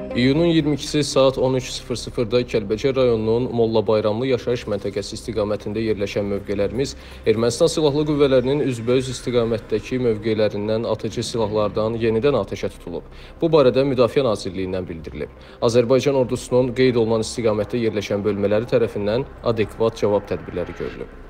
İyunun 22-si saat 13:00-da Kəlbəcər rayonunun Molla Bayramlı yaşayış məntəqəsi istiqamətində yerləşən mövqelərimiz Ermənistan Silahlı Qüvvələrinin üzbəüz istiqamətdəki mövqelərindən atıcı silahlardan yenidən atəşə tutulub. Bu barədə Müdafiə Nazirliyindən bildirilib. Azərbaycan ordusunun qeyd olunan istiqamətdə yerləşən bölmələri tərəfindən adekvat cavab tədbirləri görülüb.